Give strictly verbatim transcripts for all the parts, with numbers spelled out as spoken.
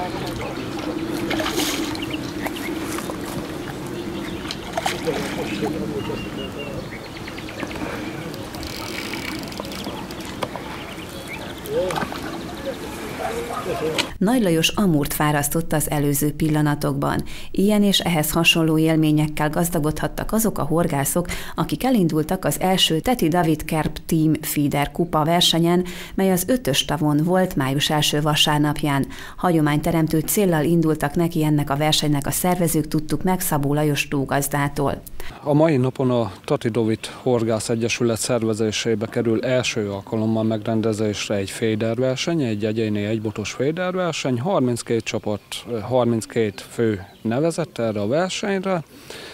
Nagy Lajos amúrt fárasztott az előző pillanatokban. Ilyen és ehhez hasonló élményekkel gazdagodhattak azok a horgászok, akik elindultak az első Teti David Kerp Team Feeder Kupa versenyen, mely az ötös tavon volt május első vasárnapján. Hagyományteremtő céllal indultak neki ennek a versenynek a szervezők, tudtuk meg Szabó Lajos tógazdától. A mai napon a Tati David Horgász Egyesület szervezésébe kerül első alkalommal megrendezésre egy féderverseny, egy egyéni egybotos féderverseny. harminckét csapat, harminckét fő nevezett erre a versenyre.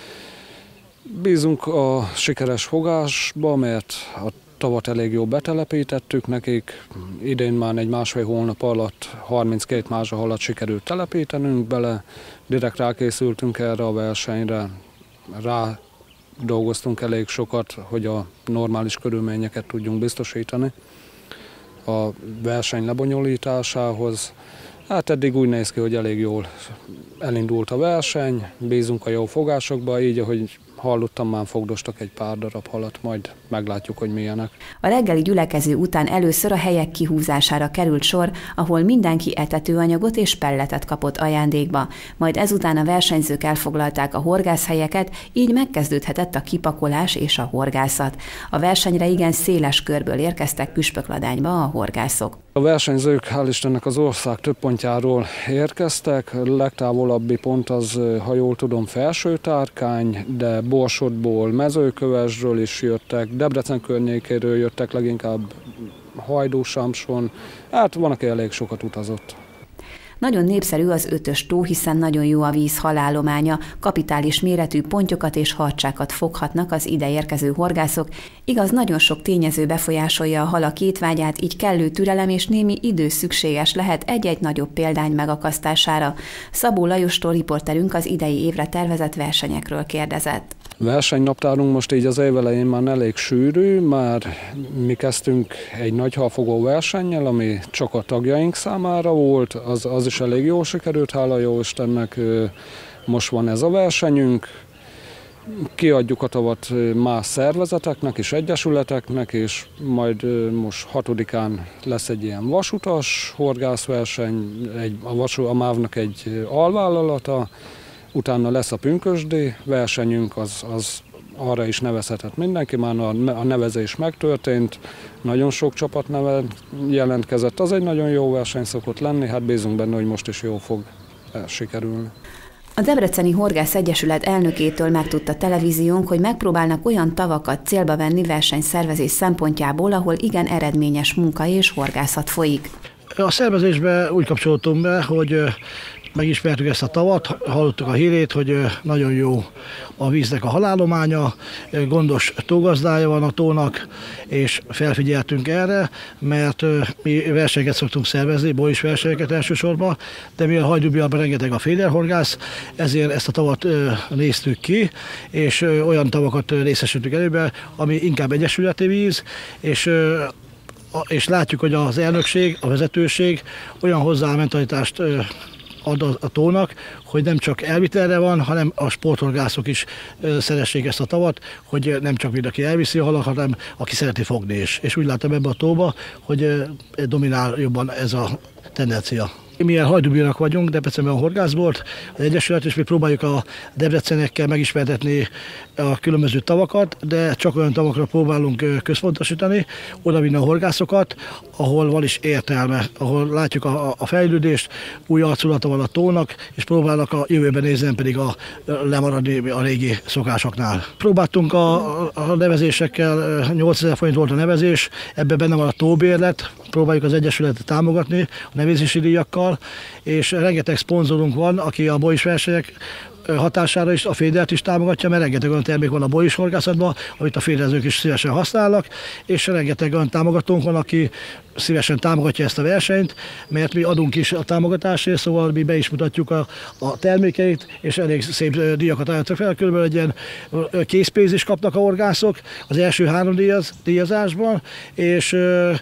Bízunk a sikeres fogásba, mert a tavat elég jól betelepítettük nekik. Idén már egy másfél hónap alatt harminckét mázsahalat sikerült telepítenünk bele. Direkt rákészültünk erre a versenyre. Rá dolgoztunk elég sokat, hogy a normális körülményeket tudjunk biztosítani a verseny lebonyolításához. Hát eddig úgy néz ki, hogy elég jól elindult a verseny, bízunk a jó fogásokba, így ahogy hallottam, már fogdostak egy pár darab halat, majd meglátjuk, hogy milyenek. A reggeli gyülekező után először a helyek kihúzására került sor, ahol mindenki etetőanyagot és pelletet kapott ajándékba. Majd ezután a versenyzők elfoglalták a horgászhelyeket, így megkezdődhetett a kipakolás és a horgászat. A versenyre igen széles körből érkeztek Püspökladányba a horgászok. A versenyzők hál' Istennek az ország több pontjáról érkeztek, a legtávolabbi pont az, ha jól tudom, Felsőtárkány, de Borsodból, Mezőkövesdről is jöttek, Debrecen környékéről jöttek, leginkább Hajdú-Sámson, hát van, aki elég sokat utazott. Nagyon népszerű az ötös tó, hiszen nagyon jó a víz halállománya, kapitális méretű pontyokat és harcsákat foghatnak az ide érkező horgászok. Igaz, nagyon sok tényező befolyásolja a halak étvágyát, így kellő türelem és némi idő szükséges lehet egy-egy nagyobb példány megakasztására. Szabó Lajostól riporterünk az idei évre tervezett versenyekről kérdezett. Versenynaptárunk most így az év elején már elég sűrű, már mi kezdtünk egy nagy halfogó versennyel, ami csak a tagjaink számára volt, az, az is elég jól sikerült, hála jó Istennek, most van ez a versenyünk. Kiadjuk a tavat más szervezeteknek és egyesületeknek, és majd most hatodikán lesz egy ilyen vasutas horgászverseny, egy, a, vasu, a mávnak egy alvállalata, utána lesz a pünkösdi versenyünk, az, az arra is nevezhetett mindenki, már a, a nevezés megtörtént, nagyon sok csapat neve jelentkezett, az egy nagyon jó verseny szokott lenni, hát bízunk benne, hogy most is jól fog sikerülni. A Debreceni Horgász Egyesület elnökétől megtudta televíziónk, hogy megpróbálnak olyan tavakat célba venni versenyszervezés szempontjából, ahol igen eredményes munka és horgászat folyik. A szervezésbe úgy kapcsolódtunk be, hogy megismertük ezt a tavat, hallottuk a hírét, hogy nagyon jó a víznek a halállománya, gondos tógazdája van a tónak, és felfigyeltünk erre, mert mi versenyeket szoktunk szervezni, bolyis versenyeket elsősorban, de mi a Hajdúbiakban rengeteg a féderhorgász, ezért ezt a tavat néztük ki, és olyan tavakat részesültünk előbe, ami inkább egyesületi víz, és és látjuk, hogy az elnökség, a vezetőség olyan hozzá mentalitást ad a tónak, hogy nem csak elvitelre van, hanem a sporthorgászok is szeressék ezt a tavat, hogy nem csak mindenki elviszi a halat, hanem aki szereti fogni is. És úgy látom ebbe a tóba, hogy dominál jobban ez a tendencia. Milyen hajdúbírak vagyunk, Debrecenben a horgászbolt, az Egyesület, és mi próbáljuk a debrecenekkel megismertetni a különböző tavakat, de csak olyan tavakra próbálunk központosítani, odavinni a horgászokat, ahol van is értelme, ahol látjuk a, a fejlődést, új arculata van a tónak, és próbálnak a jövőben nézni, pedig a, lemaradni a régi szokásoknál. Próbáltunk a, a nevezésekkel, nyolcezer forint volt a nevezés, ebben benne van a tóbérlet, próbáljuk az Egyesületet támogatni a nevezési díjakkal, és rengeteg szponzorunk van, aki a bolyis versenyek hatására is a fédert is támogatja, mert rengeteg olyan termék van a bolyis horgászatban, amit a féderezők is szívesen használnak, és rengeteg olyan támogatónk van, aki szívesen támogatja ezt a versenyt, mert mi adunk is a támogatásért, szóval mi be is mutatjuk a, a termékeit, és elég szép díjakat állítok fel, körülbelül egy ilyen készpénzt is kapnak a horgászok az első három díjaz, díjazásban, és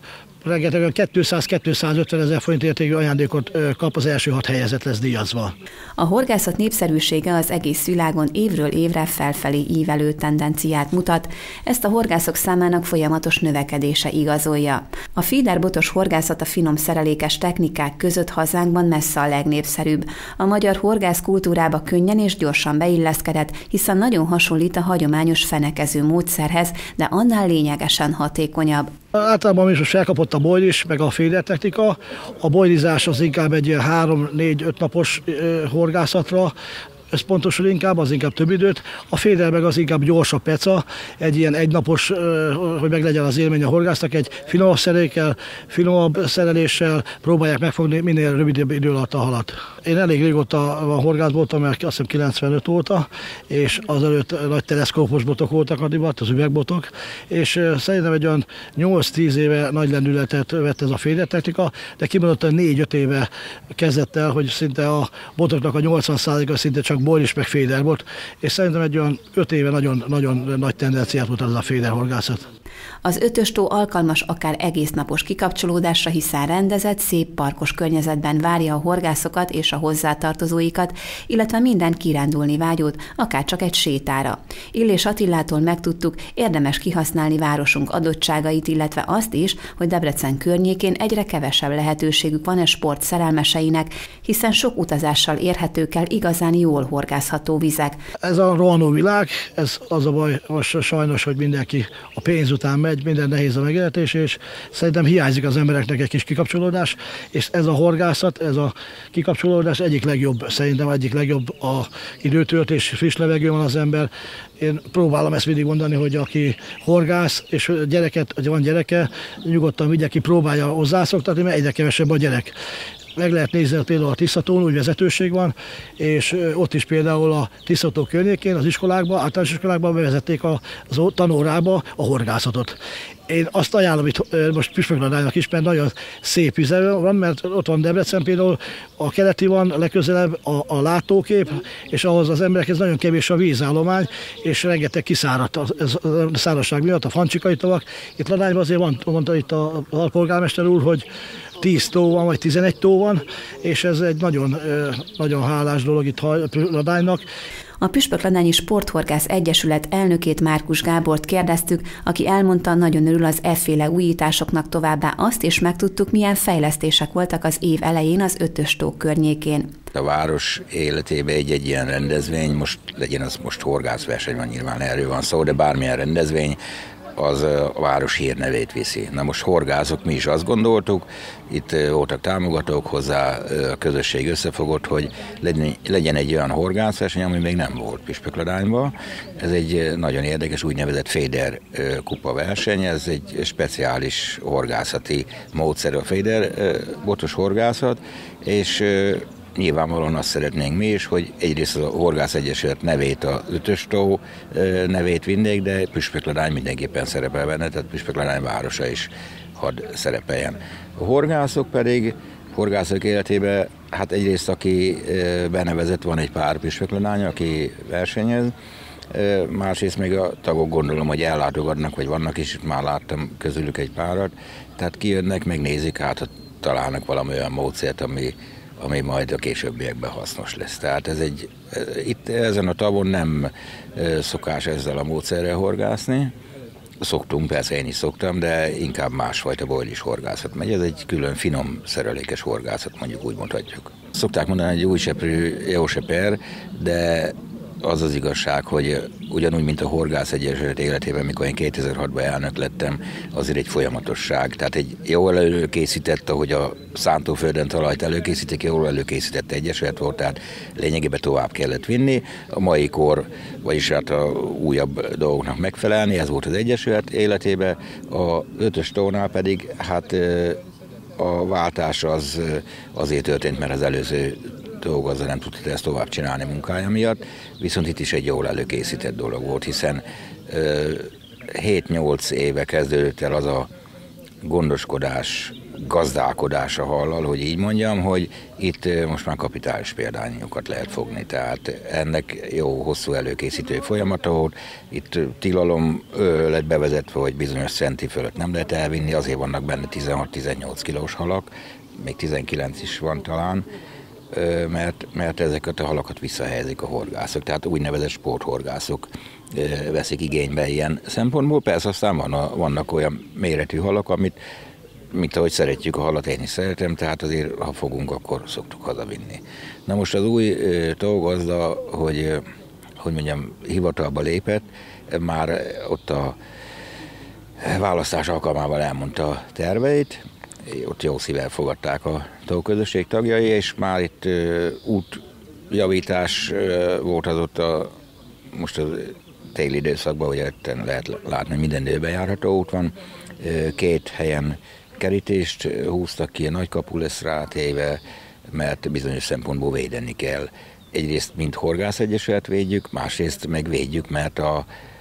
rengeteg kétszáz-kétszázötven ezer forint értékű ajándékot kap, az első hat helyezett lesz díjazva. A horgászat népszerűsége az egész világon évről évre felfelé ívelő tendenciát mutat, ezt a horgászok számának folyamatos növekedése igazolja. A feederbotos horgászat a finom szerelékes technikák között hazánkban messze a legnépszerűbb. A magyar horgász kultúrába könnyen és gyorsan beilleszkedett, hiszen nagyon hasonlít a hagyományos fenekező módszerhez, de annál lényegesen hatékonyabb. Általában is most elkapott a bojlis, meg a feeder technika. A bojlizás az inkább egy ilyen három-négy-öt napos horgászatra összpontosul inkább, az inkább több időt. A feeder meg az inkább gyorsabb peca, egy ilyen egynapos, hogy meg legyen az élmény a horgásznak, egy finomabb szerékkel, finomabb szereléssel próbálják megfogni minél rövidebb idő alatt a halat. Én elég régóta van horgász voltam, mert azt hiszem kilencvenöt óta, és azelőtt nagy teleszkópos botok voltak a divat, az üvegbotok, és szerintem egy olyan nyolc-tíz éve nagy lendületet vett ez a feeder technika, de kimondottan négy-öt éve kezdett el, hogy szinte a botoknak a nyolcvan százaléka szinte csak bojlis meg feeder volt, és szerintem egy olyan öt éve nagyon, nagyon nagy tendenciát mutat ez a feeder horgászat. Az ötös tó alkalmas akár egésznapos kikapcsolódásra, hiszen rendezett, szép parkos környezetben várja a horgászokat és a hozzátartozóikat, illetve minden kirándulni vágyót, akár csak egy sétára. Illés Attilától megtudtuk, érdemes kihasználni városunk adottságait, illetve azt is, hogy Debrecen környékén egyre kevesebb lehetőségük van a sport szerelmeseinek, hiszen sok utazással érhetők el igazán jól horgászható vizek. Ez a rohanó világ, ez az a baj most sajnos, hogy mindenki a pénz után megy, minden nehéz a megélhetés, és szerintem hiányzik az embereknek egy kis kikapcsolódás, és ez a horgászat, ez a kikapcsolódás egyik legjobb, szerintem egyik legjobb a időtöltés, friss levegő van az ember. Én próbálom ezt mindig mondani, hogy aki horgász, és gyereket, vagy van gyereke, nyugodtan vigye ki, próbálja hozzászoktatni, mert egyre kevesebb a gyerek. Meg lehet nézni, például a Tiszatón új vezetőség van, és ott is például a Tiszató környékén, az iskolákban, általános iskolákban bevezették az tanórába a horgászatot. Én azt ajánlom itt most Püspökladánynak is, mert nagyon szép vize van, mert ott van Debrecen például, a keleti van legközelebb a, a látókép, és ahhoz az emberekhez nagyon kevés a vízállomány, és rengeteg kiszáradt a, a szárazság miatt, a fancsikai tavak. Itt Ladányban azért van, mondta itt a, a polgármester úr, hogy tíz tó van, vagy tizenegy tó van, és ez egy nagyon, nagyon hálás dolog itt Ladánynak. A Püspökladányi Sporthorgász Egyesület elnökét, Márkus Gábort kérdeztük, aki elmondta, nagyon örül az efféle újításoknak, továbbá azt is megtudtuk, milyen fejlesztések voltak az év elején az ötös tó környékén. A város életében egy-egy ilyen rendezvény, most legyen az most horgászverseny, van nyilván erről van szó, de bármilyen rendezvény, az a város hírnevét viszi. Na most horgászok, mi is azt gondoltuk, itt voltak támogatók hozzá, a közösség összefogott, hogy legyen egy olyan horgászverseny, ami még nem volt Püspökladányban. Ez egy nagyon érdekes úgynevezett feeder kupa verseny, ez egy speciális horgászati módszer, a feeder botos horgászat, és nyilvánvalóan azt szeretnénk mi is, hogy egyrészt a Horgász Egyesület nevét, az ötös tó nevét vinnék, de Püspökladány mindenképpen szerepel benne, tehát Püspökladány városa is hadd szerepeljen. A horgászok pedig, horgászok életében, hát egyrészt aki benevezett, van egy pár Püspökladány, aki versenyez, másrészt még a tagok gondolom, hogy ellátogatnak, vagy vannak is, már láttam közülük egy párat, tehát kijönnek, megnézik, hát találnak valami olyan módszert, ami ami majd a későbbiekben hasznos lesz. Tehát ez egy, itt ezen a tavon nem szokás ezzel a módszerrel horgászni. Szoktunk, persze én is szoktam, de inkább másfajta bojlis horgászat megy. Ez egy külön finom, szerelékes horgászat, mondjuk úgy mondhatjuk. Szokták mondani, hogy új seprű, jó seper, de az az igazság, hogy ugyanúgy, mint a Horgász Egyesület életében, mikor én kétezer-hatban elnök lettem, azért egy folyamatosság. Tehát egy jól előkészített, ahogy a szántóföldön talajt előkészítik, jól előkészített egyesület volt, tehát lényegében tovább kellett vinni. A mai kor, vagyis hát a újabb dolgoknak megfelelni, ez volt az egyesület életében. A ötös tónál pedig hát a váltás az azért történt, mert az előző dolgozza, nem tudta ezt tovább csinálni munkája miatt, viszont itt is egy jól előkészített dolog volt, hiszen hét-nyolc éve kezdődött el az a gondoskodás, gazdálkodás a hallal, hogy így mondjam, hogy itt most már kapitális példányokat lehet fogni. Tehát ennek jó hosszú előkészítő folyamata volt. Itt tilalom lett bevezetve, hogy bizonyos centi fölött nem lehet elvinni, azért vannak benne tizenhat-tizennyolc kilós halak, még tizenkilenc is van talán, mert, mert ezeket a halakat visszahelyezik a horgászok, tehát úgynevezett sporthorgászok veszik igénybe ilyen szempontból. Persze aztán van a, vannak olyan méretű halak, amit, mint ahogy szeretjük a halat, én is szeretem, tehát azért, ha fogunk, akkor szoktuk hazavinni. Na most az új tógazda, hogy, hogy mondjam, hivatalba lépett, már ott a választás alkalmával elmondta a terveit, ott jó szívvel fogadták a tóközösség tagjai, és már itt útjavítás volt az ott a, most az téli időszakban, ugye lehet látni, hogy minden időben járható út van. Két helyen kerítést húztak ki, a nagykapu lesz rátéve, mert bizonyos szempontból védeni kell. Egyrészt mint horgászegyesület védjük, másrészt meg védjük, mert a,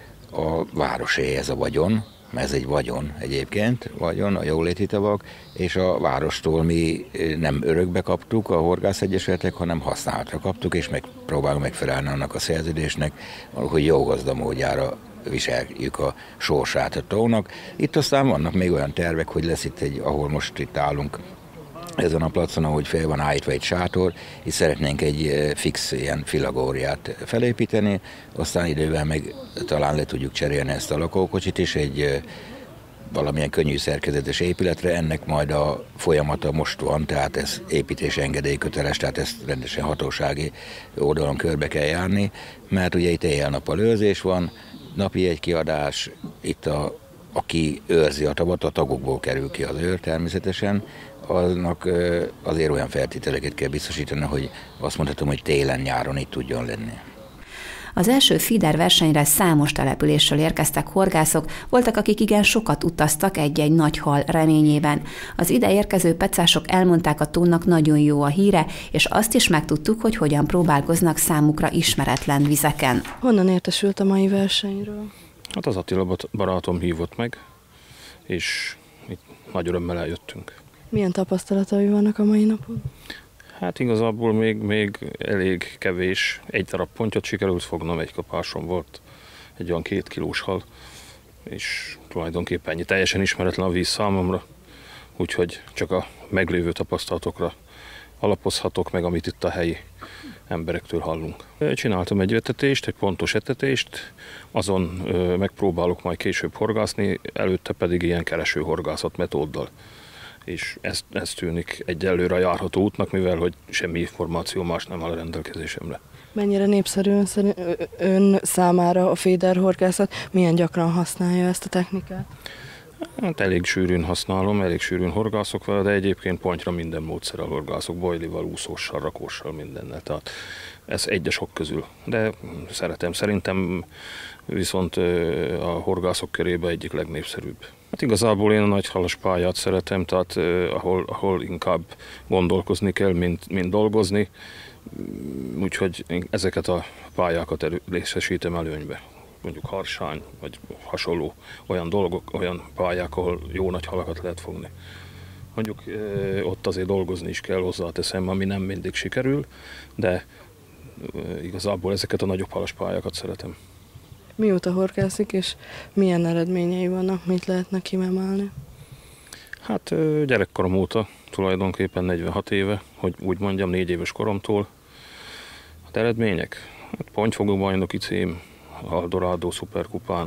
a városé ez a vagyon, mert ez egy vagyon egyébként, vagyon, a jóléti tavak, és a várostól mi nem örökbe kaptuk a horgászegyesületek, hanem használatra kaptuk, és megpróbálunk megfelelni annak a szerződésnek, hogy jó gazda módjára viseljük a sorsát a tónak. Itt aztán vannak még olyan tervek, hogy lesz itt egy, ahol most itt állunk, ezen a placon, ahogy fel van állítva egy sátor, itt szeretnénk egy fix ilyen filagóriát felépíteni, aztán idővel meg talán le tudjuk cserélni ezt a lakókocsit is egy valamilyen könnyű szerkezetes épületre, ennek majd a folyamata most van, tehát ez építés engedélyköteles, tehát ezt rendesen hatósági oldalon körbe kell járni, mert ugye itt éjjel-nappal őrzés van, napi egy kiadás, itt a, aki őrzi a tavat, a tagokból kerül ki az őr természetesen, annak azért olyan feltételeket kell biztosítani, hogy azt mondhatom, hogy télen-nyáron itt tudjon lenni. Az első feeder versenyre számos településről érkeztek horgászok, voltak, akik igen sokat utaztak egy-egy nagy hal reményében. Az ide érkező pecások elmondták, a tónak nagyon jó a híre, és azt is megtudtuk, hogy hogyan próbálkoznak számukra ismeretlen vizeken. Honnan értesült a mai versenyről? Hát az Attila barátom hívott meg, és itt nagy örömmel eljöttünk. Milyen tapasztalatai vannak a mai napon? Hát igazából még, még elég kevés. Egy darab pontyot sikerült fognom, egy kapásom volt, egy olyan két kilós hal, és tulajdonképpen ennyi, teljesen ismeretlen a víz számomra, úgyhogy csak a meglévő tapasztalatokra alapozhatok meg, amit itt a helyi emberektől hallunk. Csináltam egy etetést, egy pontos etetést, azon megpróbálok majd később horgászni, előtte pedig ilyen kereső horgászat metóddal. És ez, ez tűnik egyelőre járható útnak, mivel hogy semmi információ más nem áll a rendelkezésemre. Mennyire népszerű ön, ön számára a feeder horgászat? Milyen gyakran használja ezt a technikát? Hát elég sűrűn használom, elég sűrűn horgászok vele, de egyébként pontyra minden módszerrel horgászok, bojlival, úszóssal, rakóssal, mindennel. Tehát ez egy a sok közül. De szeretem, szerintem viszont a horgászok körében egyik legnépszerűbb. Hát igazából én a nagyhalas pályát szeretem, tehát eh, ahol, ahol inkább gondolkozni kell, mint, mint dolgozni, úgyhogy ezeket a pályákat elő, részesítem előnybe. Mondjuk harsány, vagy hasonló olyan dolgok, olyan pályák, ahol jó nagy halakat lehet fogni. Mondjuk eh, ott azért dolgozni is kell, hozzáteszem, ami nem mindig sikerül, de eh, igazából ezeket a nagyobb halas pályákat szeretem. Mióta horgászik, és milyen eredményei vannak, mit lehetne kimemelni? Hát gyerekkorom óta, tulajdonképpen negyvenhat éve, hogy úgy mondjam, négy éves koromtól. Hát eredmények? Hát pontyfogó bajnoki cím, Eldorado szuperkupán,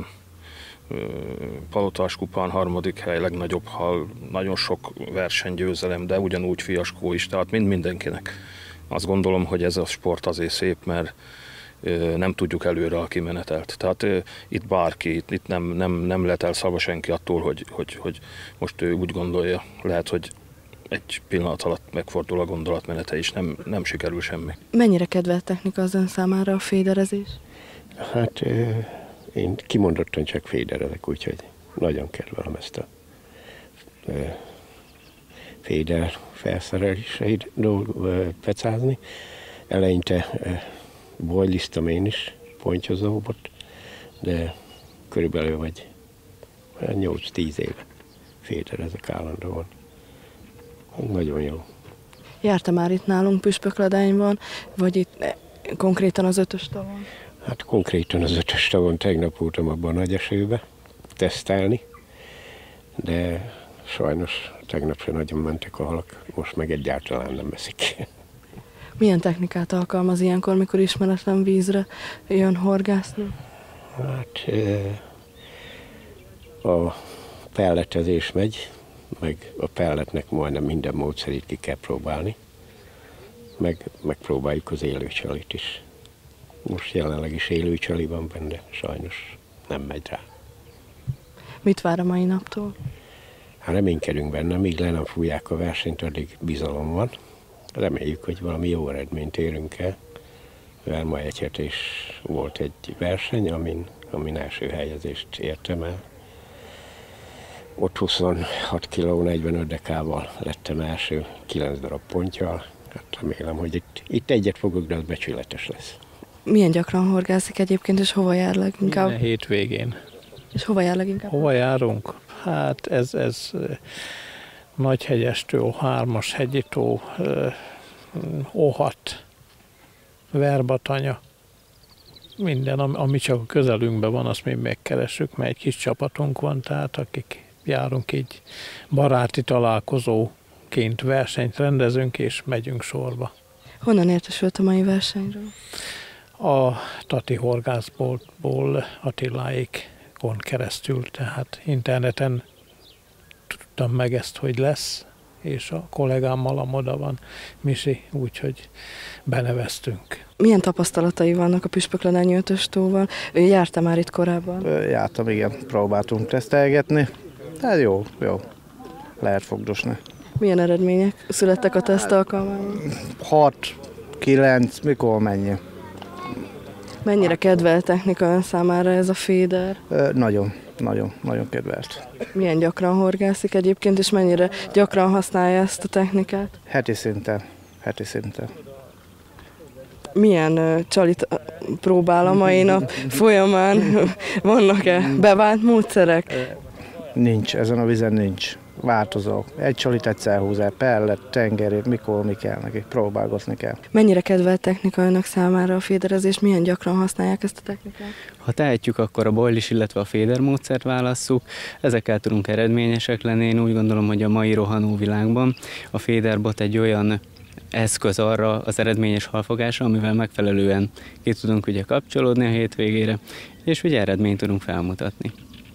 Palotás kupán harmadik hely, legnagyobb hal, nagyon sok versenygyőzelem, de ugyanúgy fiaskó is, tehát mind mindenkinek. Azt gondolom, hogy ez a sport azért szép, mert nem tudjuk előre a kimenetelt. Tehát uh, itt bárki, itt, itt nem, nem, nem lehet elszállva senki attól, hogy, hogy, hogy most ő úgy gondolja, lehet, hogy egy pillanat alatt megfordul a gondolatmenete is, nem, nem sikerül semmi. Mennyire kedvelt technika az ön számára a féderezés? Hát én kimondottan csak féderezek, úgyhogy nagyon kedvelem ezt a féder felszereléseit pecázni. Eleinte bojliztam én is, pontyozóbot, de körülbelül vagy nyolc-tíz éve féderezek állandóan. Nagyon jó. Járta már itt nálunk Püspökladányban, vagy itt eh, konkrétan az ötös tavon? Hát konkrétan az ötös tavon tegnap voltam abban a nagy esőbe tesztelni, de sajnos tegnap sem nagyon mentek a halak, most meg egyáltalán nem veszik. Milyen technikát alkalmaz ilyenkor, mikor ismeretlen vízre jön horgászni? Hát a pelletezés megy, meg a pelletnek majdnem minden módszerét ki kell próbálni, meg megpróbáljuk az élőcsalit is. Most jelenleg is élőcsali van benne, sajnos nem megy rá. Mit vár a mai naptól? Hát reménykedünk benne, míg le nem fújják a versenyt, addig bizalom van. Reméljük, hogy valami jó eredményt érünk el. Mivel ma egy hét is volt egy verseny, amin, amin első helyezést értem el. Ott huszonhat kiló negyvenöt dekával lettem első, kilenc darab ponttyal. Hát remélem, hogy itt, itt egyet fogok, de az becsületes lesz. Milyen gyakran horgászik egyébként, és hova jár leginkább? Minden hétvégén. És hova jár leginkább? Hova járunk? Hát ez, ez Nagyhegyestől, Hármas hegyitó, ó hat, Verbatanya. Minden, ami csak a közelünkben van, azt mi megkeressük, mert egy kis csapatunk van, tehát akik járunk így baráti találkozóként versenyt rendezünk, és megyünk sorba. Honnan értesült a mai versenyről? A Tati horgászboltból Attiláékon keresztül, tehát interneten tudtam meg ezt, hogy lesz, és a kollégámmal a moda van, Misi, úgyhogy beneveztünk. Milyen tapasztalatai vannak a Püspökladányi ötös tóval? Ő járta már itt korábban? Jártam, igen, próbáltunk tesztelgetni. Hát jó, jó, lehet fogdosni. Milyen eredmények születtek a teszt alkalmával? hat, kilenc, mikor mennyi? Mennyire kedvelt technika ön számára ez a féder? Ö, nagyon, nagyon, nagyon kedvelt. Milyen gyakran horgászik egyébként, és mennyire gyakran használja ezt a technikát? Heti szinten, heti szinten. Milyen uh, csalit próbál a mai nap folyamán? Vannak-e bevált módszerek? Nincs, ezen a vizen nincs. Változó. Egy csalit egyszer húz el, pellet, tengerét, mikor mi kell neki, próbálgatni kell. Mennyire kedvelt technika önök számára a féderezés? Milyen gyakran használják ezt a technikát? Ha tehetjük, akkor a boilis, illetve a féder módszert válasszuk. Ezekkel tudunk eredményesek lenni. Én úgy gondolom, hogy a mai rohanó világban a féderbot egy olyan eszköz arra az eredményes halfogásra, amivel megfelelően ki tudunk ugye kapcsolódni a hétvégére, és ugye eredményt tudunk felmutatni.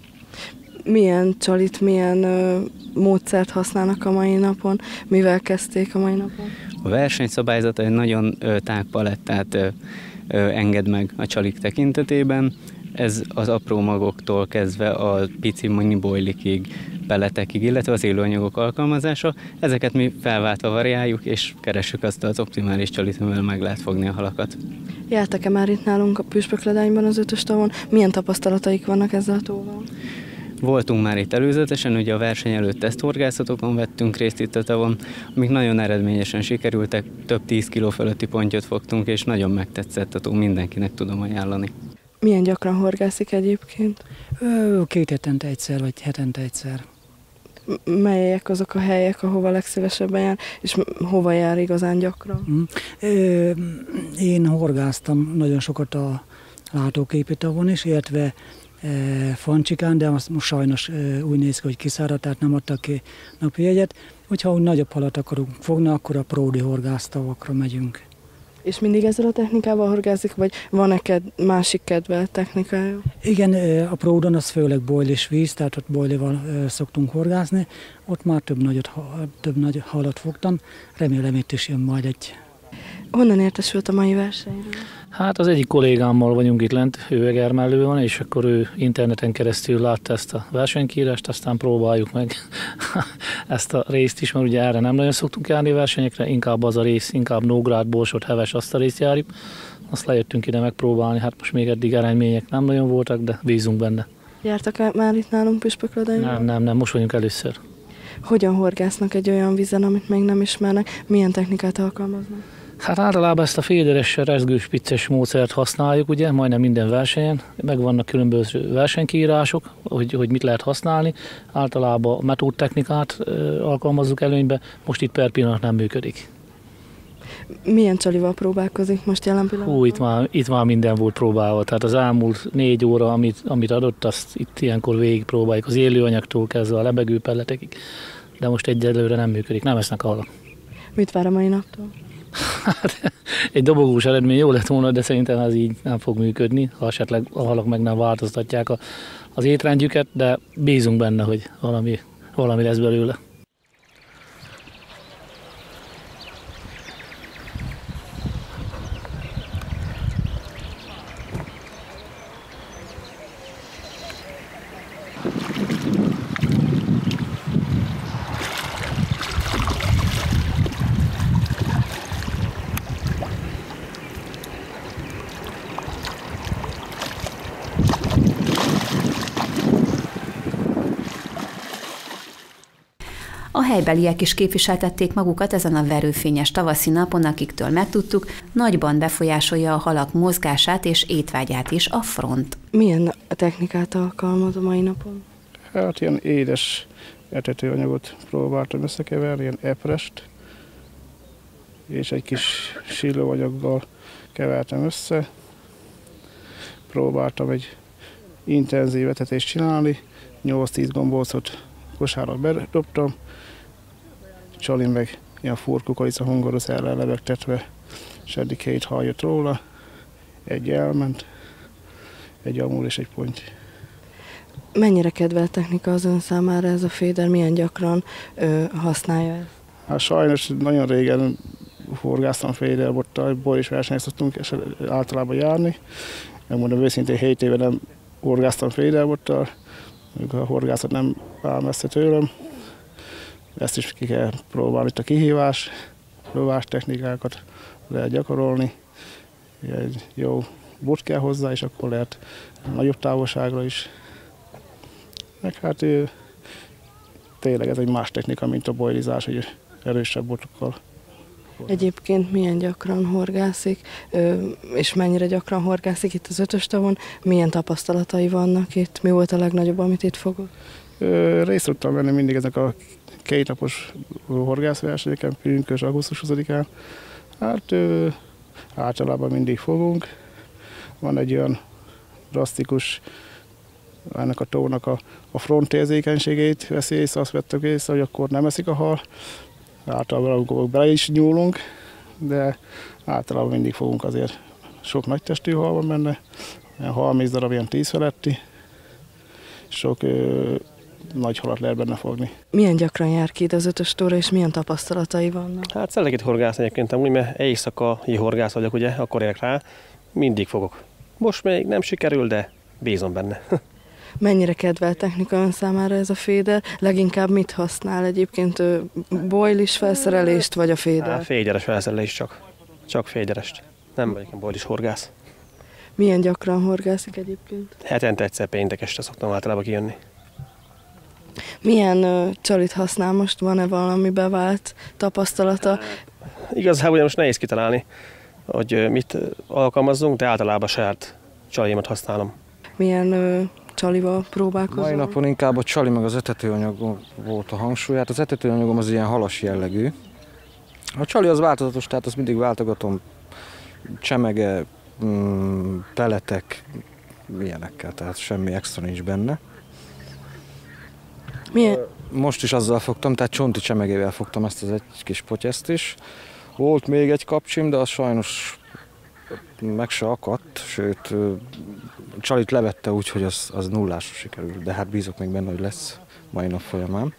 Milyen csalit, milyen ö, módszert használnak a mai napon? Mivel kezdték a mai napon? A versenyszabályzata egy nagyon ö, tág palettát ö, ö, enged meg a csalik tekintetében. Ez az apró magoktól kezdve a pici mini bojlikig, pelletekig, illetve az élőanyagok alkalmazása. Ezeket mi felváltva variáljuk, és keressük azt az optimális csalit, amivel meg lehet fogni a halakat. Jártak-e már itt nálunk a Püspökladányban az ötös tavon? Milyen tapasztalataik vannak ezzel a tóval? Voltunk már itt előzetesen, ugye a verseny előtt teszthorgászatokon vettünk részt itt a tavon, amik nagyon eredményesen sikerültek, több tíz kiló fölötti pontyot fogtunk, és nagyon megtetszett a tó, mindenkinek tudom ajánlani. Milyen gyakran horgászik egyébként? Két hetente egyszer, vagy hetente egyszer. Melyek azok a helyek, ahova legszívesebben jár, és hova jár igazán gyakran? Én horgáztam nagyon sokat a látóképi tavon is, illetve Fancsikán, de most sajnos úgy néz ki, hogy kiszáradt, tehát nem adtak ki napi jegyet. Hogyha úgy nagyobb halat akarunk fogni, akkor a pródi horgásztavakra megyünk. És mindig ezzel a technikával horgászik, vagy van-e ked- másik kedvelt technikája? Igen, a pródon az főleg bojlis víz, tehát ott bojlival szoktunk horgászni. Ott már több nagyot, több nagy halat fogtam. Remélem itt is jön majd egy. Honnan értesült a mai versenyről? Hát az egyik kollégámmal vagyunk itt lent, ő Eger mellől van, és akkor ő interneten keresztül látta ezt a versenykírást, aztán próbáljuk meg ezt a részt is, mert ugye erre nem nagyon szoktunk járni versenyekre, inkább az a rész, inkább Nógrád, Borsod, Heves, azt a részt járjuk. Azt lejöttünk ide megpróbálni, hát most még eddig eredmények nem nagyon voltak, de bízunk benne. Jártak már itt nálunk Püspökladányban? Nem, nem, nem, most vagyunk először. Hogyan horgásznak egy olyan vízen, amit még nem ismernek? Milyen technikát alkalmaznak? Hát általában ezt a féderes, rezgős, picces módszert használjuk, ugye, majdnem minden versenyen. Megvannak különböző versenykiírások, hogy, hogy mit lehet használni. Általában metódtechnikát alkalmazzuk előnybe, most itt per pillanat nem működik. Milyen csalival próbálkozik most jelen pillanatban? Hú, itt már, itt már minden volt próbálva. Tehát az elmúlt négy óra, amit, amit adott, azt itt ilyenkor végig próbáljuk. Az élőanyagtól kezdve a lebegő pelletekig. De most egyelőre nem működik, nem esznek a halak. Mit vár a mai naptól? Hát, egy dobogós eredmény jó lett volna, de szerintem ez így nem fog működni, ha esetleg a halak meg nem változtatják a, az étrendjüket, de bízunk benne, hogy valami, valami lesz belőle. A helybeliek is képviseltették magukat ezen a verőfényes tavaszi napon, akiktől megtudtuk, nagyban befolyásolja a halak mozgását és étvágyát is a front. Milyen technikát alkalmaz a mai napon? Hát ilyen édes etetőanyagot próbáltam összekeverni, ilyen eprest, és egy kis sílóanyaggal kevertem össze. Próbáltam egy intenzív etetést csinálni, nyolc-tíz gombócot kosárra bedobtam, Csali meg ilyen furkukalica hungaroz ellen lebegtetve, és eddig két hal jött róla, egy elment, egy amúr és egy ponty. Mennyire kedvelt technika az ön számára ez a féder, milyen gyakran ö, használja ezt? Hát sajnos nagyon régen horgáztam féderbottal, bolylis versenyt szoktunk általában járni. Megmondom őszintén, hét éve nem horgáztam féderbottal, a horgászat nem áll messze tőlem. Ezt is ki kell próbálni, itt a kihívás, lövás technikákat lehet gyakorolni. Egy jó bot kell hozzá, és akkor lehet nagyobb távolságra is. Meg hát tényleg ez egy más technika, mint a bojlizás, hogy erősebb botokkal. Egyébként milyen gyakran horgászik, és mennyire gyakran horgászik itt az ötös tavon? Milyen tapasztalatai vannak itt? Mi volt a legnagyobb, amit itt fogott? Részt tudtam venni mindig ezek a kétnapos horgászversenyeken, pünkös, augusztus huszadikán. Hát ö, általában mindig fogunk. Van egy olyan drasztikus, ennek a tónak a, a frontérzékenységét veszi észre, azt vettük észre, hogy akkor nem eszik a hal. Általában bele is nyúlunk, de általában mindig fogunk, azért sok nagy testű hal van benne, olyan harminc darab, ilyen tíz feletti, sok ö, nagy halat lehet benne fogni. Milyen gyakran jár ki ide az ötös tóra, és milyen tapasztalatai vannak? Hát szeretek itt horgászni egyébként, amúgy, mert éjszakai horgász vagyok, ugye, akkor érek rá, mindig fogok. Most még nem sikerül, de bízom benne. Mennyire kedvelt technika ön számára ez a féder? Leginkább mit használ egyébként? Bojlis felszerelést, vagy a féder? Á, féderes felszerelést csak. Csak féderest. Nem vagyok bojlis horgász. Milyen gyakran horgászik egyébként? Hetente egyszer péntek este szoktam általában kijönni. Milyen uh, csalit használ most? Van-e valami bevált tapasztalata? Igazából most nehéz kitalálni, hogy mit alkalmazzunk, de általában saját csalimat használom. Milyen uh, csalival próbálkozol? Mai napon inkább a csali meg az etetőanyag volt a hangsúly. Hát az etetőanyagom az ilyen halas jellegű. A csali az változatos, tehát azt mindig váltogatom csemege, mm, peletek, ilyenekkel, tehát semmi extra nincs benne. Milyen? Most is azzal fogtam, tehát csonti csemegével fogtam ezt az egy kis potyeszt is. Volt még egy kapcsim, de az sajnos meg se akadt, sőt Csalit levette úgy, hogy az, az nullásra sikerült, de hát bízok még benne, hogy lesz mai nap folyamán.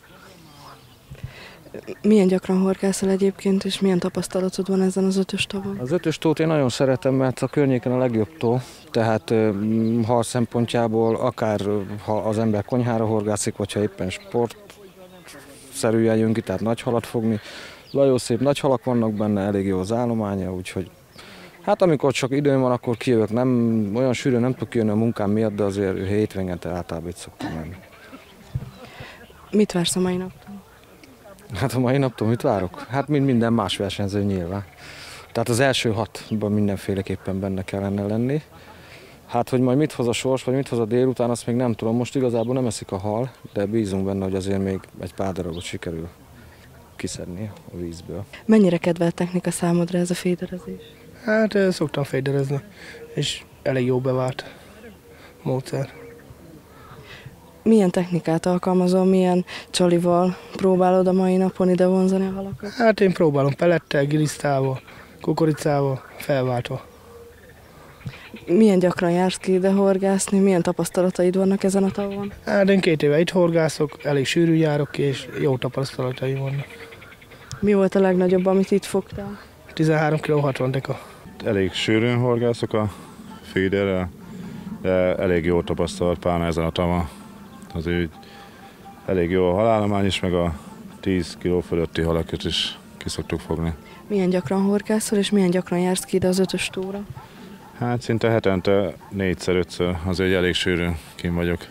Milyen gyakran horgászol egyébként, és milyen tapasztalatod van ezen az ötös tavon? Az ötös tót én nagyon szeretem, mert a környéken a legjobb tó, tehát hal szempontjából akár ha az ember konyhára horgászik, vagy ha éppen sportszerűen jön ki, tehát nagy halat fogni. Nagyon szép nagy halak vannak benne, elég jó az állománya, úgyhogy hát amikor csak időm van, akkor kijövök, nem, olyan sűrűn nem tudok kijönni a munkám miatt, de azért hétvégente általában itt szoktam menni. Mit vársz a mai naptól? Hát a mai naptól mit várok? Hát mint minden más versenyző nyilván. Tehát az első hatban mindenféleképpen benne kellene lenni. Hát, hogy majd mit hoz a sors, vagy mit hoz a délután, azt még nem tudom. Most igazából nem eszik a hal, de bízunk benne, hogy azért még egy pár darabot sikerül kiszedni a vízből. Mennyire kedvelt technika számodra ez a féderezés? Hát szoktam féderezni, és elég jó bevált módszer. Milyen technikát alkalmazol, milyen csalival próbálod a mai napon ide vonzani a halakat? Hát én próbálom pelettel, gilisztával, kukoricával, felváltva. Milyen gyakran jársz ki ide horgászni, milyen tapasztalataid vannak ezen a tavon? Hát én két éve itt horgászok, elég sűrű járok ki, és jó tapasztalataim vannak. Mi volt a legnagyobb, amit itt fogtál? tizenhárom kiló hatvan deka. Elég sűrűn horgászok a feederrel, de elég jó tapasztalat pláne ezen a tavon. Azért elég jó a halállomány is, meg a tíz kiló fölötti halakat is ki szoktuk fogni. Milyen gyakran horgászol, és milyen gyakran jársz ki ide az ötös tóra? Hát szinte hetente négyszer-ötször, azért elég sűrűn kint vagyok.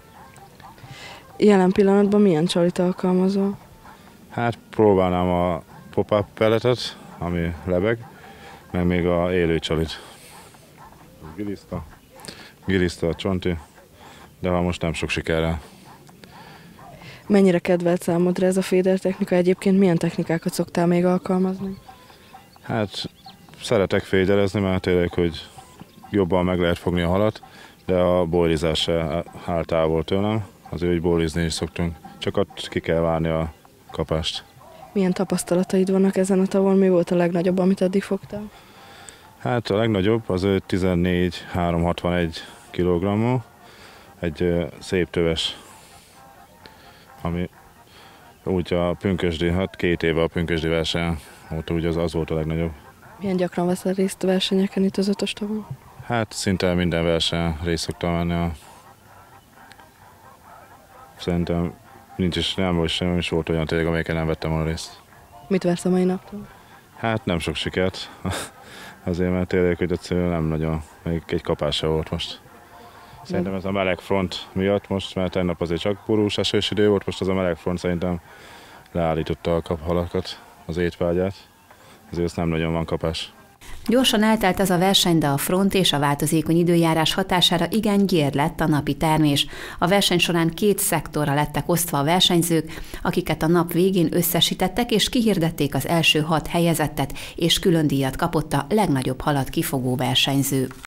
Jelen pillanatban milyen csalit alkalmazol? Hát próbálnám a pop-up pelletet, ami lebeg, meg még a élő csalit. Giliszta, giliszta, csonti, de ha most nem sok sikerrel. Mennyire kedvelt számodra ez a féder technika? Egyébként milyen technikákat szoktál még alkalmazni? Hát szeretek féderezni, mert tényleg, hogy jobban meg lehet fogni a halat, de a bólizás se áll távol tőlem, azért, hogy bólizni is szoktunk. Csak ott ki kell várni a kapást. Milyen tapasztalataid vannak ezen a tavon? Mi volt a legnagyobb, amit eddig fogtál? Hát a legnagyobb az tizennégy háromszázhatvanegy kilogrammú, egy szép töves, ami úgy a pünkösdi, hát két éve a pünkösdi versenyen, ott úgy az, az volt a legnagyobb. Milyen gyakran veszel részt a versenyeken itt az ötös tavon? Hát szinte minden versenyen részt szoktam venni. A... Szerintem nincs is, nem volt sem, is volt olyan tényleg, amelyiken nem vettem volna részt. Mit vársz a mai naptól? Hát nem sok sikert. Azért, mert tényleg, hogy egyszerűen nem nagyon, még egy kapás se volt most. Szerintem ez a meleg front miatt most, mert tegnap azért csak borús esős idő volt, most az a meleg front szerintem leállította a kaphalakat, az étvágyát. Azért nem nagyon van kapás. Gyorsan eltelt ez a verseny, de a front és a változékony időjárás hatására igen gyér lett a napi termés. A verseny során két szektorra lettek osztva a versenyzők, akiket a nap végén összesítettek és kihirdették az első hat helyezettet, és külön díjat kapott a legnagyobb halat kifogó versenyző.